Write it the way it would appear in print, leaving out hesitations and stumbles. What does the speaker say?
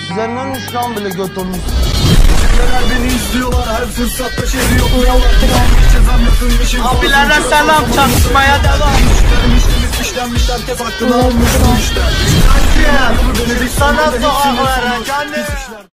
Üzerinden üç lan bile göt olmuş. Neler beni izliyorlar, her fırsatta şehri yokluyorlar. Cezam yakınmışım. Abilere selam, çalışmaya devam. İşlenmiş herkes hakkını almış bu işler. Sana sağ vereceğim.